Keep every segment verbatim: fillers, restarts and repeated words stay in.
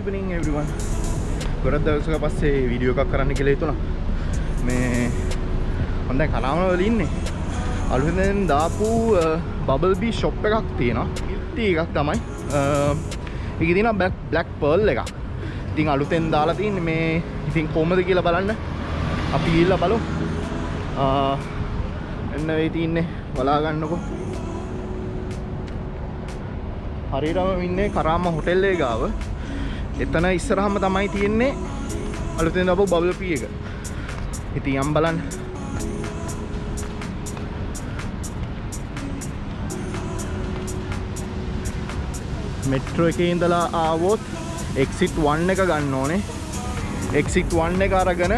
evening everyone. ගොඩක් දවසක පස්සේ වීඩියෝ එකක් කරන්න කියලා හිතුණා. මේ මම දැන් කලාවන වල ඉන්නේ. අලුතෙන් දාපු බබල් බී ෂොප් එකක් තියෙනවා. ඉල්ටි එකක් තමයි. ඒකේ තියෙනවා බ්ලැක් බ්ලැක් පර්ල් එකක්. ඉතින් අලුතෙන් දාලා තින්නේ මේ ඉතින් කොහමද කියලා බලන්න. අපි ගිහිල්ලා බලමු. ආ එන්න වෙයි තින්නේ බලා ගන්නකො. හරියටම ඉන්නේ කරාම හොටෙල් එක ගාව. එතන ඉස්සරහම තමයි තියෙන්නේ අලුතෙන් දාපු බබල් පී එක. ඉතින් යම් බලන්න. මෙට්‍රෝ එකේ ඉඳලා ආවොත් exit one එක ගන්න ඕනේ. exit one එක අරගෙන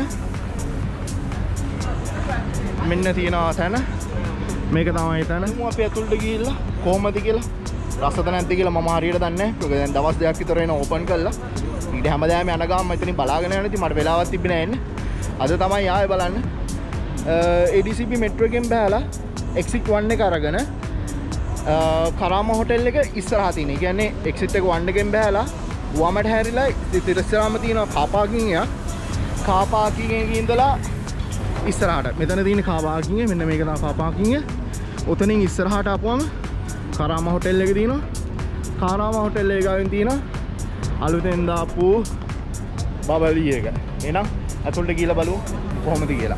මෙන්න තියෙනවා තැන. මේක තමයි තැන. මම අපි ඇතුළට ගිහිල්ලා කොහමද කියලා රසද නැද්ද කියලා මම හරියට දන්නේ නැහැ. ඒක දැන් දවස් දෙකක් විතර වෙන ඕපන් කළා. ඊට හැමදාම යන ගාම මෙතනින් බලාගෙන යනවා. ඉතින් මට වෙලාවක් තිබ්බේ නැහැ එන්න. අද තමයි ආයේ බලන්න. A D C P metro එකෙන් බෑලා exit one එක අරගෙන කරාම හොටෙල් එක ඉස්සරහා තියෙන. ඒ කියන්නේ exit එක one එකෙන් බෑලා වමට හැරිලා ඉතිරස්සරාම තියෙනවා කාර් පාකින් එක. කාර් පාකින් එකේ ඉඳලා ඉස්සරහට. මෙතන තියෙන කාර් පාකින් එක. මෙන්න මේක තමයි කාර් පාකින් එක. උතනින් ඉස්සරහට ආපුවම කරාම හොටෙල් එක තියෙනවා. කරාම හොටෙල් එක ගාවින් තියෙනවා අලුතෙන් දාපු බබලි එක. එහෙනම් අතුල්ට ගිහලා බලමු කොහොමද කියලා.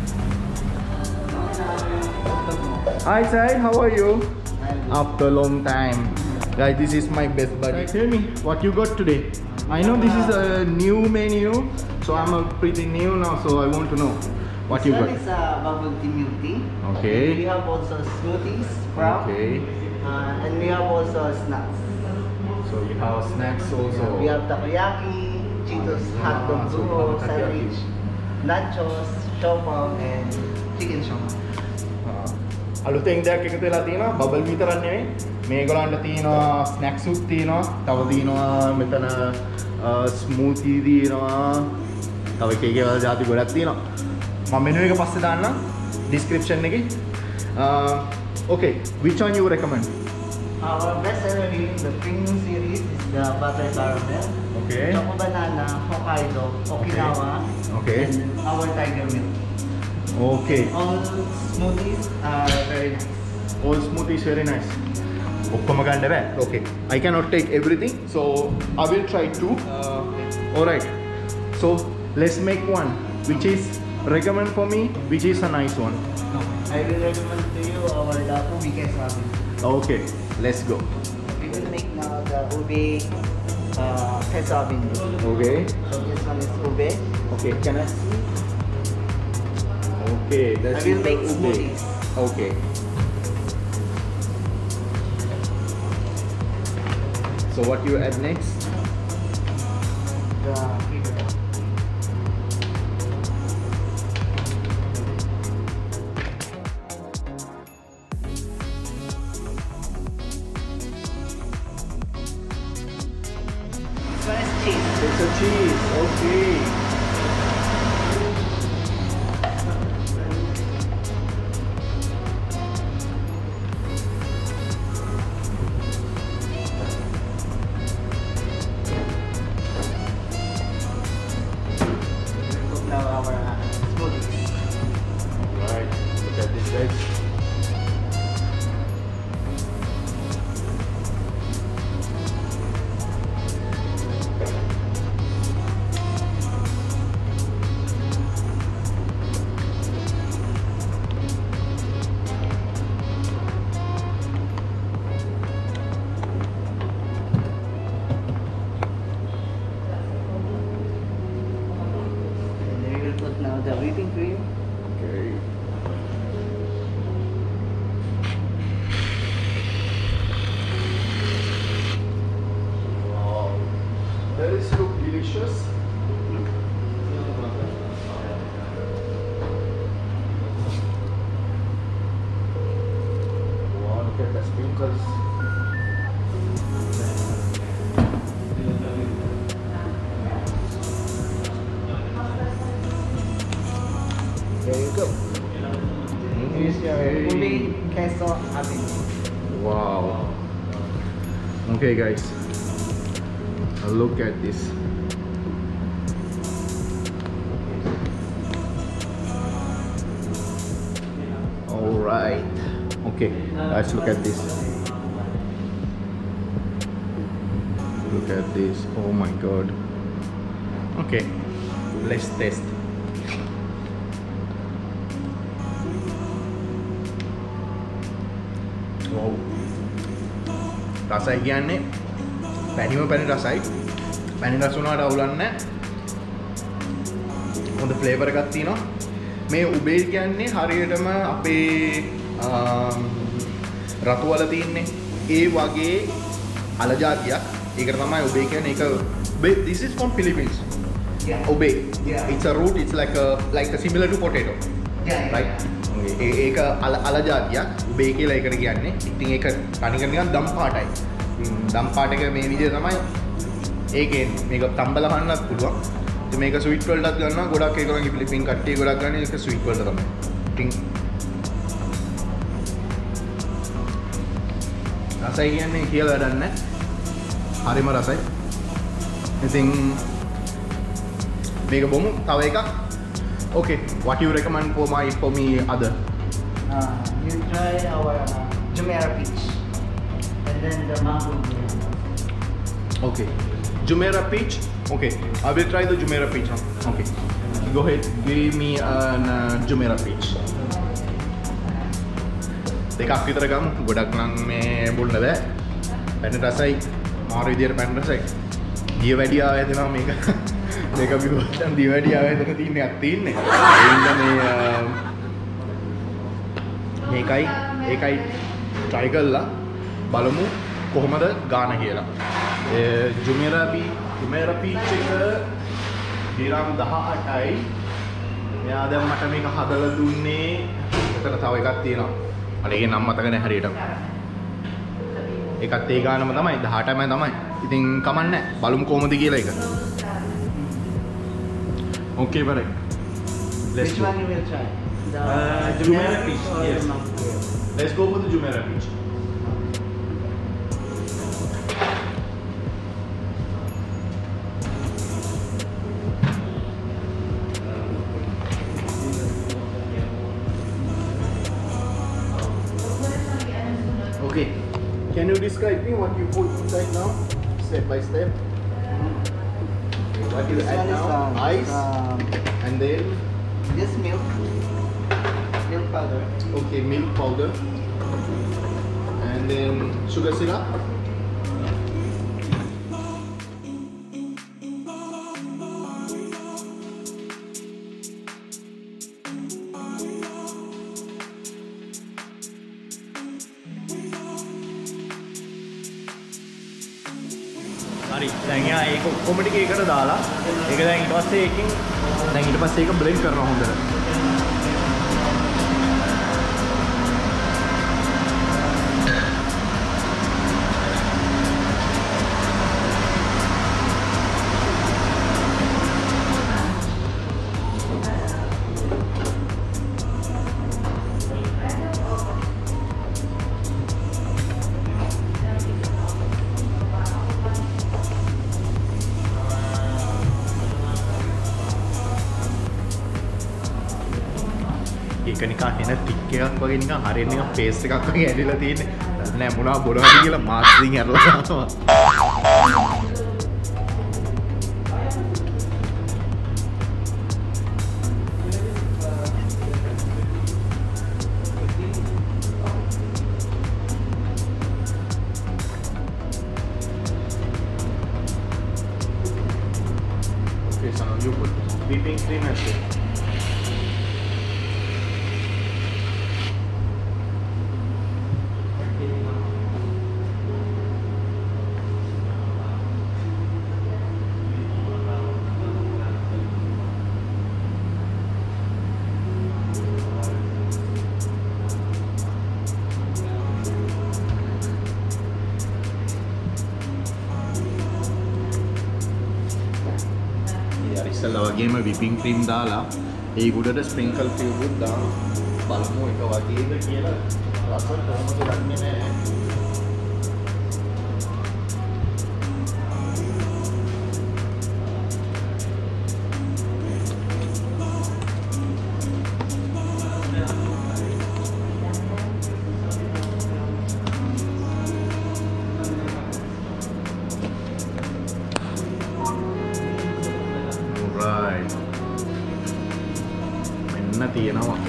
Hi Sai, how are you? After long time. Guys, this is my best buddy. Tell me what you got today. I know this is a new menu, so I'm a pretty new now, so I want to know what you got. This is a bubble tea milk tea. Okay. And we have also smoothies, sprout. Okay. Uh, and we have also snacks. So you have snacks also. We have takoyaki, Cheetos, hot dog, Ah, so burro, you have sandwich, nachos, chopper, and chicken shawarma. අලුතෙන් දෙයක් එකතු වෙලා තියෙනවා. Bubble විතරක් නෙවෙයි. මේගොල්ලන්ට තියෙනවා snacks උත් තියෙනවා. තව තියෙනවා මෙතන ස්මූති තියෙනවා. තව එක එක වල જાති ගොඩක් තියෙනවා. මම මෙනු එක පස්සේ දාන්නම් description එකේ. Okay, which one you recommend? Our best seller in the premium series is the butter caramel, Okay. choco banana, Hokkaido, Okinawa, Okay. and our tiger milk. Okay. All smoothies are very nice. All smoothies very nice. ඔක්කොම ගන්න බෑ. Okay. I cannot take everything, so I will try two. Uh, all right. So let's make one, which is recommend for me, which is a nice one. No, I will recommend to you our Dapu weekend ramen. Okay. Let's go. We will make now the ube uh, kesabin. Okay. So this one is ube. Okay. Can I see? Okay. That's I will it. make Okay. smoothies. Okay. So what you add next? The flavor. This one is cheese. It's a cheese. Okay. Now our uh, smoothies. Alright. Look at this, guys. And then we will put now the whipping cream. Okay. Wow. That is look delicious. Wow, look at the sprinkles. There you go. Here's your ube queso abin. Wow. Okay guys. Look at this. All right. Okay, let's look at this. Look at this. Oh my god. Okay, let's test. Wow. රසයි කියන්නේ පැණිම පැණි රසයි. පැණි රස උනාට අවුලක් නැහැ. හොඳ ෆ්ලේවර් එකක් තියෙනවා. මේ උබේ කියන්නේ හරියටම අපේ රතු වල තියෙන්නේ ඒ වගේ අල జాතියක්. ඒකට තමයි උබේ කියන්නේ. ඒක this is from Philippines. Yeah. Ube. Yeah. It's a root. It's like a like a similar to potato. Yeah. Right. ඒක අල අල జాතියක්. උබේ කියලා ඒකට කියන්නේ. ඉතින් ඒක තනිකර නිකන් දම් පාටයි. දම් පාට එක මේ විදිහ තමයි ඒකෙන් මේක තම්බලා කන්නත් පුළුවන්. ඉතින් මේක ස්වීට් වලටත් ගන්නවා. ගොඩක් ඒගොල්ලන්ගේ ෆිලිපින් කට්ටිය ගොඩක් ගන්න ඒක ස්වීට් වලට තමයි. ඉතින් රසයි කියන්නේ කියලා වැඩක් නැහැ. හරිම රසයි. ඉතින් මේක බොමු තව එකක්. Okay, what you recommend for my for me other? Uh, you try our uh, Jumeirah peach, and then the mango. Okay, Jumeirah peach. Okay, I will try the Jumeirah peach. Huh? Okay, go ahead. Give me an uh, Jumeirah peach. දෙකක් විතර ගමු. ගොඩක් නම් මේ බොන්න බෑ. පැණි රසයි. මාරු විදියට පැණි රසයි. දිය වැඩි ආව හැදෙනවා මේක. මේක බිව්වොත් දිය වැඩි ආව හැදෙන තියෙන එකක් තියෙන්නේ. ඒ හින්දා මේ මේකයි ඒකයි try කරලා බලමු කොහොමද ගාන කියලා. ඒ Jumeirah peach Jumeirah peach එක ග්‍රෑම් දහඅටයි. එයා දැන් මට මේක හදලා දුන්නේ. එතන තව එකක් තියෙනවා. මට ඒකේ නම මතක නැහැ හරියටම. ඒකත් ඒ ගානම තමයි දහඅටම තමයි. ඉතින් කමක් නැහැ. බලමු කොහොමද කියලා ඒක. Okay, but let's Which go. one you will try? The Uh, Jumeirah peach, or yes. mango? Let's go for the Jumeirah peach. Okay, can you describe me what you put inside now, step by step? What you This add one is now? um, Ice, um, and then this milk, milk powder. okay, milk powder, and then sugar syrup. හරි දැන් එයා ඒක ඔක්කොම ටික ඒකට දාලා ඒක දැන් ඊට පස්සේ ඒකෙන් දැන් ඊට පස්සේ ඒක බ්ලෙන්ඩ් කරනවා හොඳට. ඒක නිකන් එන ටික් එකක් වගේ නිකන් හරියට නිකන් පේස්ට් එකක් වගේ ඇදලා තියෙන්නේ. නෑ මොනවා බොනවද කියලා මාස්කින් ඇරලා දානවා. Okay, so now you put whipping cream as well. ඉස්සෙල්ලා වගේම whipping cream දාලා ඒ උඩට sprinkle cube දාලා බලමු එක වගේද කියලා රස කොහොමද දන්නේ නැහැ. තියෙනවා.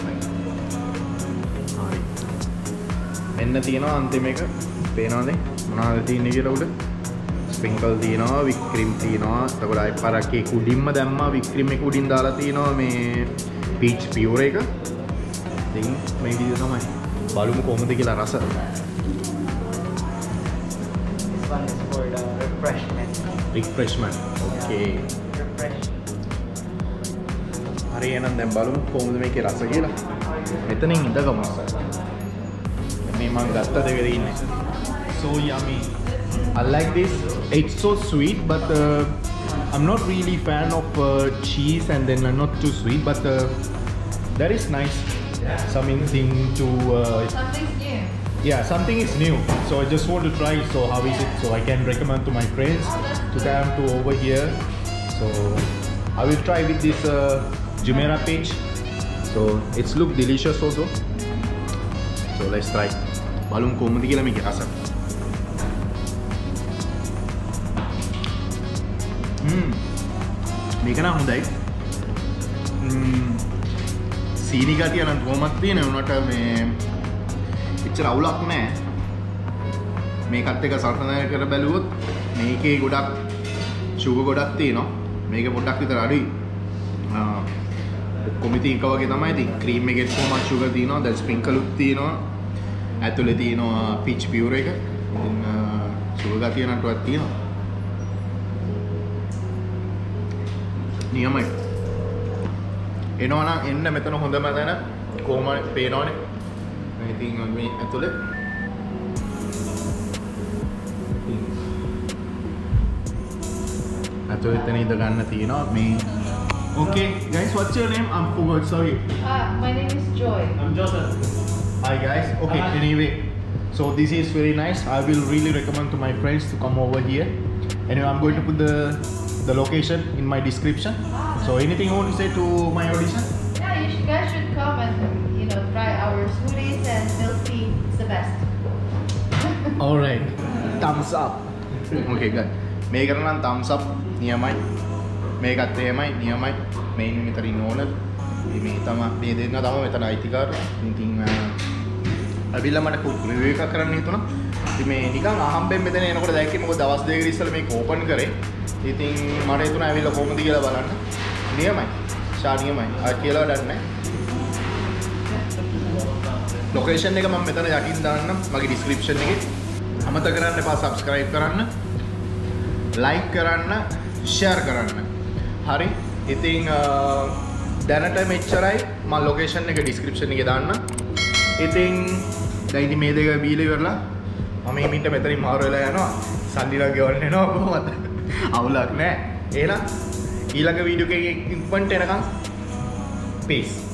හරි. මෙන්න තියෙනවා අන්තිම එක. පේනවද? මොනවද තියෙන්නේ කියලා උඩ? ස්ප්‍රින්කල් තියෙනවා, විප් ක්‍රීම් තියෙනවා. එතකොට අය පරක් එක උඩින්ම දැම්මා විප් ක්‍රීම් එක උඩින් දාලා තියෙනවා මේ පීච් පියුර එක. ඉතින් මේ විදිහ තමයි. බලමු කොහොමද කියලා රස. This one is for the refreshment. Refreshment. Okay. Yeah, refresh. හරි එහෙනම් දැන් බලමු කොහොමද මේකේ රස කියලා. මෙතනින් ඉඳගමු. මේ මම ගත්ත දෙක ඉන්නේ. So yummy. I like this. It's so sweet, but uh, I'm not really fan of uh, cheese, and then uh, not too sweet. But uh, that is nice. Something to. Uh, Something's new. yeah, something is new. So I just want to try. So how is it? So I can recommend to my friends to come to over here. So I will try with this uh, Jumeirah peach. So it's look delicious also. So let's try. Balum කොහොමද කියලා මේකේ රස. ම්ම්. මේක නම් හොඳයි. ම්ම්. සීනි ගතිය නම් කොහොමද තියෙන උනට මේ එච්චර අවුලක් නැහැ. මේකත් එක සල්තනය කර බැලුවොත් මේකේ ගොඩක් ෂුගර් ගොඩක් තියෙනවා. මේකේ පොඩ්ඩක් විතර අඩුයි. ආ කොමිටි එක වගේ තමයි ඉතින් ක්‍රීම් එකේ කොහොමද ෂුගර් තියෙනවා. දැන් ස්ප්‍රින්කලුත් තියෙනවා. ඇතුලේ තියෙනවා පීච් පියුර එක. ඉතින් ෂුගර් ගතිය නම් ටිකක් තියෙනවා. නියමයි. එනවා නම් එන්න මෙතන හොඳම තැන කොහොමද පේනවනේ. මේ ඉතින් මේ ඇතුලේ ඇතුලේ තැන ඉඳ ගන්න තියෙනවා මේ. Okay, guys, what's your name? I'm forgot, sorry. Ah, my name is Joy. I'm Joseph. Hi guys. Okay, uh-huh. Anyway, so this is very nice. I will really recommend to my friends to come over here. Anyway, I'm going to put the the location in my description. So anything you want to say to my audition? Yeah, you should, guys should come and you know try our smoothies and milk tea. It's the best. All right. Thumbs up. Okay, good. මේකට නම් thumbs up නියමයි. මේකත් එහෙමයි නියමයි. මේ ඉන්නේ මෙතන ඉන්න ඕන. මේ තමයි මේ දෙන්න තමයි මෙතන අයිතිකාරය. ඉතින් අවිල්ලා මට රිවිව් එකක් කරන්න හිතුණා. ඉතින් මේ නිකන් අහම්බෙන් මෙතන එනකොට දැක්කේ මොකද දවස් දෙකකට ඉස්සෙල්ලා මේක ඕපන් කරේ. ඉතින් මට හිතුණා ඇවිල්ලා කොහොමද කියලා බලන්න. නියමයි. ෂා නියමයි. ආ කියලා වැඩක් නැහැ. ලොකේෂන් එක මම මෙතන යටින් දාන්නම් මගේ ඩිස්ක්‍රිප්ෂන් එකේ. අමතක කරන්න එපා subscribe කරන්න. like කරන්න, share කරන්න. හරි. ඉතින් දැනට මෙච්චරයි. මම ලොකේෂන් එක ඩිස්ක්‍රිප්ෂන් එකේ දාන්න. ඉතින් දැන් ඉතින් මේ දෙක බීලා ඉවරලා මම මේ මිනිට මෙතනින් මාරු වෙලා යනවා. සල්ලිලා ගෙවන්න එනවා කොහොමද? අවුලක් නැහැ. එහෙනම් ඊළඟ වීඩියෝ එකකින් ඉක්මනට එනකම් peace.